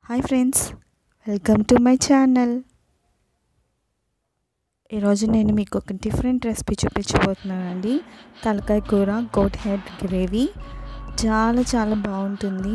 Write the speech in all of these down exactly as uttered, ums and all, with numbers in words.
Hi friends, welcome to my channel. ఈరోజు నేను మీకు ఒక డిఫరెంట్ రెసిపీ చూపించబోతున్నానండి. తలకాయ కూర, గోట్ హెడ్ గ్రేవీ. చాలా చాలా బాగుంటుంది.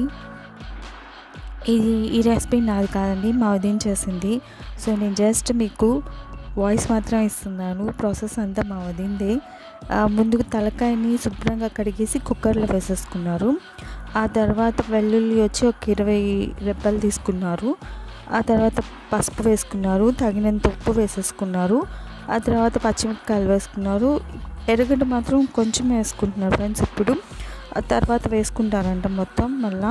ఇది ఈ రెసిపీ నాది కాదండి, మా వదిన చేసింది. సో నేను జస్ట్ మీకు వాయిస్ మాత్రం ఇస్తున్నాను. ప్రాసెస్ అంతా మా వదిందే. ముందుకు తలకాయని శుభ్రంగా కడిగేసి కుక్కర్లో వేసేసుకున్నారు. ఆ తర్వాత వెల్లుల్లి వచ్చి ఒక ఇరవై రెబ్బలు తీసుకున్నారు. ఆ తర్వాత పసుపు వేసుకున్నారు, తగినంత ఉప్పు వేసేసుకున్నారు. ఆ తర్వాత పచ్చిమిరపకాయలు వేసుకున్నారు. ఎర్రగడ్డ మాత్రం కొంచెం వేసుకుంటున్నారు ఫ్రెండ్స్. ఇప్పుడు ఆ తర్వాత వేసుకుంటారంట మొత్తం. మళ్ళీ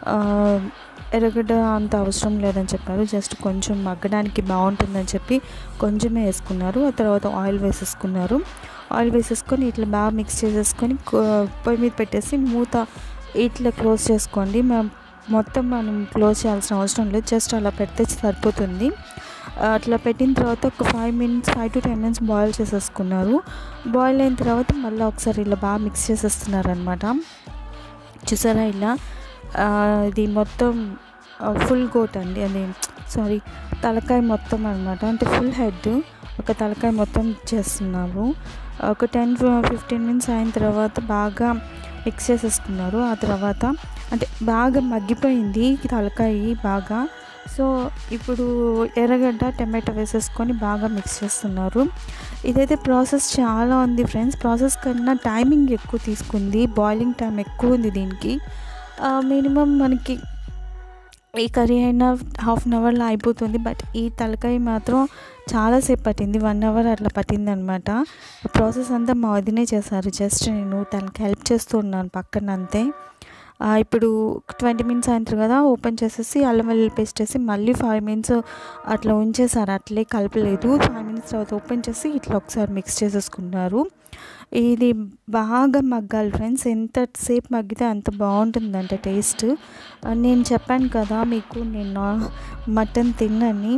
ఎర్రగడ్డ అంత అవసరం లేదని చెప్పారు, జస్ట్ కొంచెం మగ్గడానికి బాగుంటుందని చెప్పి కొంచెమే వేసుకున్నారు. ఆ తర్వాత ఆయిల్ వేసేసుకున్నారు. ఆయిల్ వేసేసుకొని ఇట్లా బాగా మిక్స్ చేసేసుకొని పొయ్యి మీద పెట్టేసి మూత ఇట్లా క్లోజ్ చేసుకోండి. మొత్తం మనం క్లోజ్ చేయాల్సిన అవసరం లేదు, జస్ట్ అలా పెడితే సరిపోతుంది. అట్లా పెట్టిన తర్వాత ఒక five minutes five to ten minutes boil చేసేసుకున్నారు. బాయిల్ అయిన తర్వాత మళ్ళీ ఒకసారి ఇలా బాగా మిక్స్ చేసేస్తున్నారు అనమాట. చూసారా, ఇలా ఇది మొత్తం ఫుల్ గోట్ అండి, అది సారీ తలకాయ మొత్తం అనమాట. అంటే ఫుల్ హెడ్, ఒక తలకాయ మొత్తం చేస్తున్నారు. ఒక టెన్ ఫిఫ్టీన్ మినిట్స్ అయిన తర్వాత బాగా మిక్స్ చేసేసుకున్నారు. ఆ తర్వాత అంటే బాగా మగ్గిపోయింది తలకాయ బాగా. సో ఇప్పుడు ఎర్రగడ్డ, టమాటో వేసేసుకొని బాగా మిక్స్ చేస్తున్నారు. ఇదైతే ప్రాసెస్ చాలా ఉంది ఫ్రెండ్స్. ప్రాసెస్ కన్నా టైమింగ్ ఎక్కువ తీసుకుంది, బాయిలింగ్ టైం ఎక్కువ ఉంది దీనికి. మినిమం మనకి ఈ కర్రీ అయినా హాఫ్ అన్ అవర్లో అయిపోతుంది. బట్ ఈ తలకాయ మాత్రం చాలాసేపు పట్టింది, వన్ అవర్ అట్లా పట్టింది అనమాట. ప్రాసెస్ అంతా మా వదినే చేశారు, జస్ట్ నేను తనకి హెల్ప్ చేస్తూ ఉన్నాను పక్కన అంతే. ఇప్పుడు ట్వంటీ మినిట్స్ అయిన కదా ఓపెన్ చేసేసి అల్లం వెల్లుల్లి పేస్ట్ వేసి మళ్ళీ ఫైవ్ మినిట్స్ అట్లా ఉంచేసారు, అట్లే కలపలేదు. ఫైవ్ మినిట్స్ తర్వాత ఓపెన్ చేసి ఇట్లా ఒకసారి మిక్స్ చేసేసుకున్నారు. ఇది బాగా మగ్గాలి ఫ్రెండ్స్, ఎంతసేపు మగ్గితే అంత బాగుంటుందంట టేస్ట్. నేను చెప్పాను కదా మీకు, నేను మటన్ తిన్నని.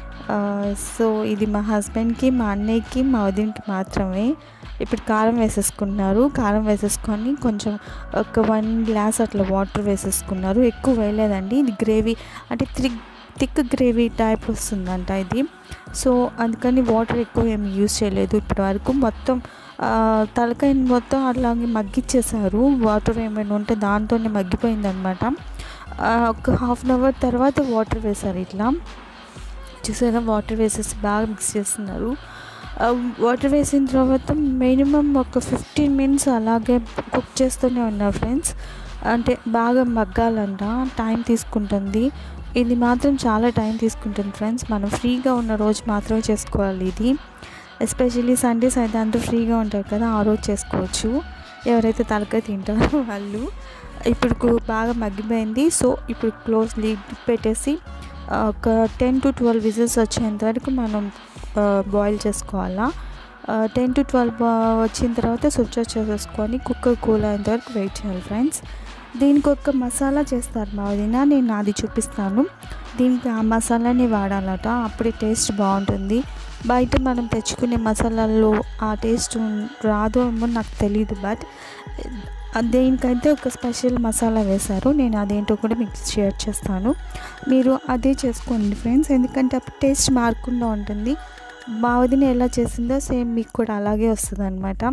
సో ఇది మా హస్బెండ్కి, మా అన్నయ్యకి, మా వదినకి మాత్రమే. ఇప్పుడు కారం వేసేసుకున్నారు. కారం వేసేసుకొని కొంచెం ఒక వన్ గ్లాస్ అట్లా వాటర్ వేసేసుకున్నారు. ఎక్కువ వేయలేదండి, ఇది గ్రేవీ అంటే థిక్ థిక్ గ్రేవీ టైప్ వస్తుందంట ఇది. సో అందుకని వాటర్ ఎక్కువ ఏమి యూజ్ చేయలేదు ఇప్పటి వరకు. మొత్తం తలకాయని మొత్తం అలాగే మగ్గిచ్చేసారు. వాటర్ ఏమైనా ఉంటే దాంతోనే మగ్గిపోయిందనమాట. ఒక హాఫ్ అన్ అవర్ తర్వాత వాటర్ వేశారు. ఇట్లా చూసారా, వాటర్ వేసేసి బాగా మిక్స్ చేస్తున్నారు. వాటర్ వేసిన తర్వాత మినిమం ఒక ఫిఫ్టీన్ మినిట్స్ అలాగే కుక్ చేస్తూనే ఉన్నారు ఫ్రెండ్స్. అంటే బాగా మగ్గాలంట, టైం తీసుకుంటుంది. ఇది మాత్రం చాలా టైం తీసుకుంటుంది ఫ్రెండ్స్. మనం ఫ్రీగా ఉన్న రోజు మాత్రమే చేసుకోవాలి ఇది. ఎస్పెషల్లీ సండేస్ అయితే అందరూ ఫ్రీగా ఉంటారు కదా, ఆ రోజు చేసుకోవచ్చు ఎవరైతే తలకాయ తింటారో వాళ్ళు. ఇప్పుడు బాగా మగ్గిపోయింది. సో ఇప్పుడు క్లోజ్ లిడ్ పెట్టేసి ఒక టెన్ టు ట్వెల్వ్ విజిల్స్ వచ్చేంత వరకు మనం బాయిల్ చేసుకోవాలా. టెన్ టు ట్వెల్వ్ వచ్చిన తర్వాత స్విచ్ ఆఫ్ చేసేసుకొని కుక్కర్ కూల్ అయ్యేంత వరకు వెయిట్ చేయాలి ఫ్రెండ్స్. దీనికి ఒక మసాలా చేస్తారు మా వదిన, నేను అది చూపిస్తాను. దీనికి ఆ మసాలాని వాడాలట, అప్పుడే టేస్ట్ బాగుంటుంది. బయట మనం తెచ్చుకునే మసాలాల్లో ఆ టేస్ట్ రాదో ఏమో నాకు తెలీదు, బట్ దేనికైతే ఒక స్పెషల్ మసాలా వేశారు. నేను అదేంటో కూడా మీకు షేర్ చేస్తాను, మీరు అదే చేసుకోండి ఫ్రెండ్స్, ఎందుకంటే అప్పుడు టేస్ట్ మారకుండా ఉంటుంది. మా వదిన ఎలా చేసిందో సేమ్ మీకు కూడా అలాగే వస్తుంది అనమాట.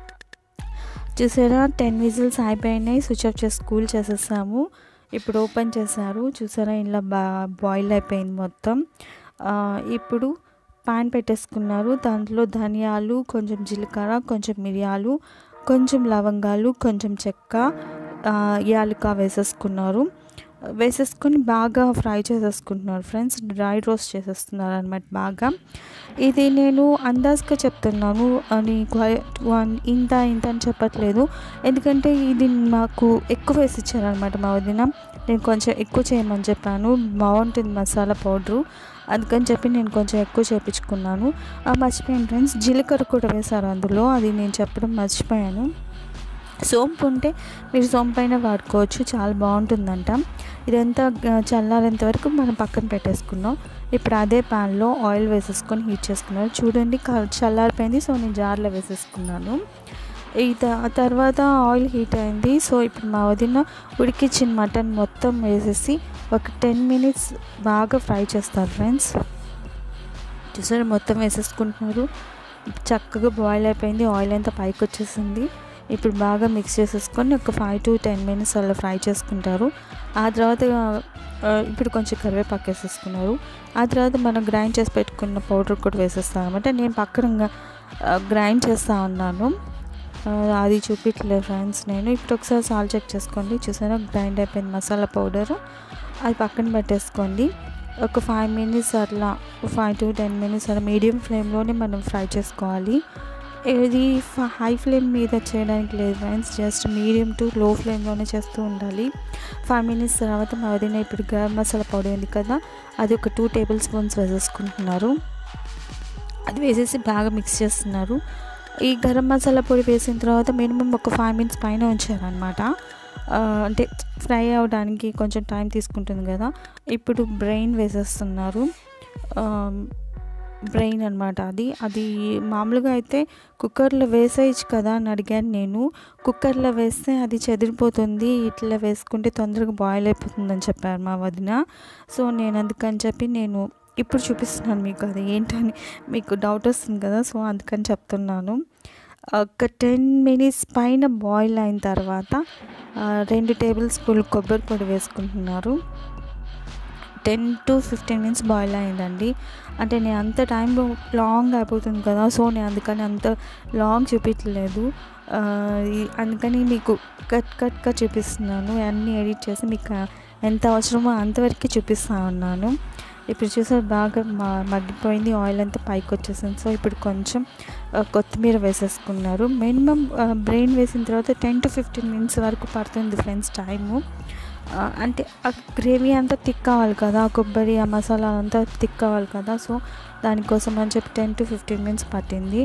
చూసారా, టెన్ విజిల్స్ అయిపోయినాయి, స్విచ్ ఆఫ్ చేసి కూల్ చేసేసాము. ఇప్పుడు ఓపెన్ చేశారు. చూసారా, ఇలా బా బాయిల్ అయిపోయింది మొత్తం. ఇప్పుడు పాన్ పెట్టేసుకున్నారు. దాంట్లో ధనియాలు, కొంచెం జీలకర్ర, కొంచెం మిరియాలు, కొంచెం లవంగాలు, కొంచెం చెక్క, యాలక వేసేసుకున్నారు. వేసేసుకొని బాగా ఫ్రై చేసేసుకుంటున్నారు ఫ్రెండ్స్, డ్రై రోస్ట్ చేసేస్తున్నారు అనమాట బాగా. ఇది నేను అందాజుగా చెప్తున్నాను అని ఇంత ఇంత అని చెప్పట్లేదు, ఎందుకంటే ఇది మాకు ఎక్కువ వేసి ఇచ్చారనమాట మా వదిన. నేను కొంచెం ఎక్కువ చేయమని చెప్పాను, బాగుంటుంది మసాలా పౌడరు, అందుకని చెప్పి నేను కొంచెం ఎక్కువ చేయించుకున్నాను. మర్చిపోయాను ఫ్రెండ్స్, జీలకర్ర కూడా వేశారు అందులో, అది నేను చెప్పడం మర్చిపోయాను. సోంపు ఉంటే మీరు సోంపు అయినా వాడుకోవచ్చు, చాలా బాగుంటుందంట. ఇదంతా చల్లారేంత వరకు మనం పక్కన పెట్టేసుకున్నాం. ఇప్పుడు అదే ప్యాన్లో ఆయిల్ వేసేసుకొని హీట్ చేసుకున్నారు. చూడండి, చల్లారిపోయింది. సో నేను జార్లో వేసేసుకున్నాను. ఈ తర్వాత ఆయిల్ హీట్ అయింది. సో ఇప్పుడు మా వదిన ఉడికిచ్చిన మటన్ మొత్తం వేసేసి ఒక టెన్ మినిట్స్ బాగా ఫ్రై చేస్తారు ఫ్రెండ్స్. చూసారు మొత్తం వేసేసుకుంటున్నారు. చక్కగా బాయిల్ అయిపోయింది, ఆయిల్ అంతా పైకి వచ్చేసింది. ఇప్పుడు బాగా మిక్స్ చేసేసుకొని ఒక ఫైవ్ టు టెన్ మినిట్స్ అలా ఫ్రై చేసుకుంటారు. ఆ తర్వాత ఇప్పుడు కొంచెం కరివేపాకు వేసేసుకున్నారు. ఆ తర్వాత మనం గ్రైండ్ చేసి పెట్టుకున్న పౌడర్ కూడా వేసేస్తాం అనమాట. నేను పక్కన గ్రైండ్ చేస్తూ ఉన్నాను, అది చూపించలేదు ఫ్రెండ్స్ నేను. ఇప్పుడు ఒకసారి సాల్ట్ చెక్ చేసుకోండి. చూసారా గ్రైండ్ అయిపోయింది మసాలా పౌడరు. అది పక్కన పెట్టేసుకోండి. ఒక ఫైవ్ మినిట్స్ అట్లా ఫైవ్ టు టెన్ మినిట్స్ అలా మీడియం ఫ్లేమ్లోనే మనం ఫ్రై చేసుకోవాలి. ఇది హై ఫ్లేమ్ మీద చేయడానికి లేదు ఫ్రెండ్స్, జస్ట్ మీడియం టు లో ఫ్లేమ్లోనే చేస్తూ ఉండాలి. ఫైవ్ మినిట్స్ తర్వాత మా వదిన ఇప్పుడు గరం మసాలా పౌడర్ ఉంది కదా, అది ఒక టూ టేబుల్ స్పూన్స్ వేసేసుకుంటున్నారు. అది వేసేసి బాగా మిక్స్ చేస్తున్నారు. ఈ గరం మసాలా పొడి వేసిన తర్వాత మినిమం ఒక ఫైవ్ మినిట్స్ పైన ఉంచారనమాట. అంటే ఫ్రై అవ్వడానికి కొంచెం టైం తీసుకుంటుంది కదా. ఇప్పుడు బ్రెయిన్ వేసేస్తున్నారు. బ్రెయిన్ అనమాట అది అది మామూలుగా అయితే కుక్కర్లో వేసేయచ్చు కదా అని అడిగాను నేను. కుక్కర్లో వేస్తే అది చెదిరిపోతుంది, ఇట్లా వేసుకుంటే తొందరగా బాయిల్ అయిపోతుందని చెప్పారు మా వదిన. సో నేను అందుకని చెప్పి నేను ఇప్పుడు చూపిస్తున్నాను మీకు, అది ఏంటని మీకు డౌట్ వస్తుంది కదా, సో అందుకని చెప్తున్నాను. ఒక టెన్ మినిట్స్ పైన బాయిల్ అయిన తర్వాత రెండు టేబుల్ స్పూన్లు కొబ్బరి పొడి వేసుకుంటున్నారు. Ten to fifteen minutes boil అయిందండి. అంటే నేను అంత టైం లాంగ్ అయిపోతుంది కదా, సో నేను అందుకని అంత లాంగ్ చూపించలేదు. అందుకని మీకు కట్ కట్గా చూపిస్తున్నాను. అన్నీ ఎడిట్ చేసి మీకు ఎంత అవసరమో అంతవరకు చూపిస్తూ ఉన్నాను. ఇప్పుడు చూసారు బాగా మగ్గిపోయింది, ఆయిల్ అంతా పైకి వచ్చేసింది. సో ఇప్పుడు కొంచెం కొత్తిమీర వేసేసుకున్నారు. మినిమం బ్రెయిన్ వేసిన తర్వాత టెన్ టు ఫిఫ్టీన్ మినిట్స్ వరకు పడుతుంది ఫ్రెండ్స్ టైము. అంటే ఆ గ్రేవీ అంతా థిక్ కావాలి కదా, కొబ్బరి ఆ మసాలా అంతా థిక్ కావాలి కదా, సో దానికోసం అని చెప్పి టెన్ టు ఫిఫ్టీన్ మినిట్స్ పట్టింది.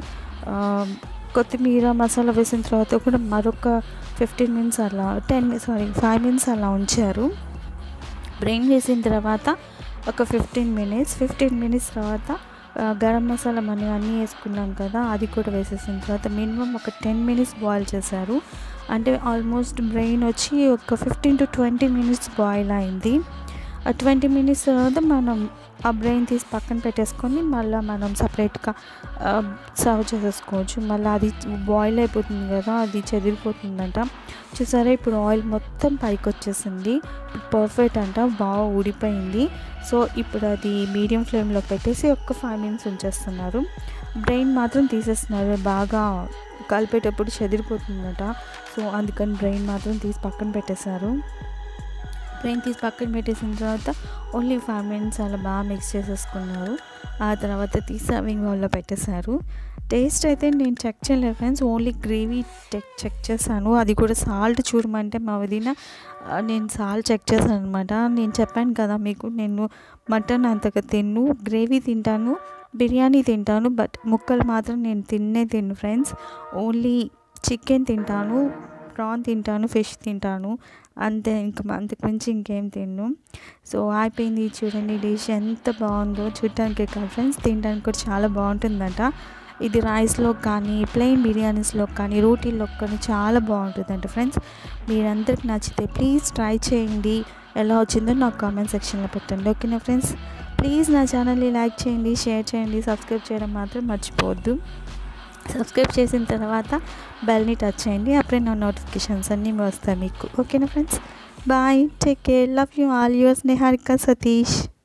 కొత్తిమీర మసాలా వేసిన తర్వాత కూడా మరొక ఫిఫ్టీన్ మినిట్స్ అలా టెన్ సారీ ఫైవ్ మినిట్స్ అలా ఉంచారు. బ్రెయిన్ వేసిన తర్వాత ఒక ఫిఫ్టీన్ మినిట్స్ ఫిఫ్టీన్ మినిట్స్ తర్వాత గరం మసాలా మనం అన్నీ వేసుకున్నాం కదా, అది కూడా వేసేసిన తర్వాత మినిమం ఒక టెన్ మినిట్స్ బాయిల్ చేశారు. అంటే ఆల్మోస్ట్ బ్రెయిన్ వచ్చి ఒక fifteen to twenty minutes boil అయింది. ఆ ట్వంటీ మినిట్స్ తర్వాత మనం ఆ బ్రెయిన్ తీసి పక్కన పెట్టేసుకొని మళ్ళీ మనం సపరేట్గా సర్వ్ చేసేసుకోవచ్చు. మళ్ళీ అది బాయిల్ అయిపోతుంది కదా, అది చెదిరిపోతుందంట. చూసారా ఇప్పుడు ఆయిల్ మొత్తం పైకి వచ్చేసింది, పర్ఫెక్ట్ అంట, బాగా ఊడిపోయింది. సో ఇప్పుడు అది మీడియం ఫ్లేమ్లో పెట్టేసి ఒక ఫైవ్ మినిట్స్ ఉంచేస్తున్నారు. బ్రెయిన్ మాత్రం తీసేస్తున్నారు, బాగా కలిపేటప్పుడు చెదిరిపోతుందట. సో అందుకని బ్రెయిన్ మాత్రం తీసి పక్కన పెట్టేశారు. బ్రెయిన్ తీసి పక్కన పెట్టేసిన తర్వాత ఓన్లీ ఫైవ్ మినిట్స్ అలా బాగా మిక్స్ చేసేసుకున్నారు. ఆ తర్వాత తీసి సర్వింగ్ బౌల్లో పెట్టేశారు. టేస్ట్ అయితే నేను చెక్ చేయలేదు friends, only gravy check check చేశాను. అది కూడా సాల్ట్ చూడమంటే మా వదిన నేను సాల్ట్ చెక్ చేశాను అనమాట. నేను చెప్పాను కదా మీకు, నేను మటన్ అంతగా తిన్ను, గ్రేవీ తింటాను, బిర్యానీ తింటాను, బట్ ముక్కలు మాత్రం నేను తిన్నే తిన్ను ఫ్రెండ్స్. ఓన్లీ చికెన్ తింటాను, ప్రాన్ తింటాను, ఫిష్ తింటాను, అంతే. ఇంకా అంతకు మించి ఇంకేం తిన్ను. సో అయిపోయింది. చూడండి డిష్ ఎంత బాగుందో, చూడటానికే కాదు ఫ్రెండ్స్, తినడానికి కూడా చాలా బాగుంటుందంట. ఇది రైస్లో కానీ ప్లెయిన్ బిర్యానీస్లో కానీ రోటీల్లో కానీ చాలా బాగుంటుందంట ఫ్రెండ్స్. మీరందరికి నచ్చితే ప్లీజ్ ట్రై చేయండి. ఎలా వచ్చిందో నాకు కామెంట్ సెక్షన్లో పెట్టండి, ఓకేనా ఫ్రెండ్స్. ప్లీజ్ నా ఛానల్ని లైక్ చేయండి, షేర్ చేయండి, సబ్స్క్రైబ్ చేయడం మాత్రం మర్చిపోవద్దు. సబ్స్క్రైబ్ చేసిన తర్వాత బెల్ని టచ్ చేయండి, అప్పుడే నా నోటిఫికేషన్స్ అన్నీ వస్తాయి మీకు, ఓకేనా friends. Bye, take care, love you all, yours Niharika Satish.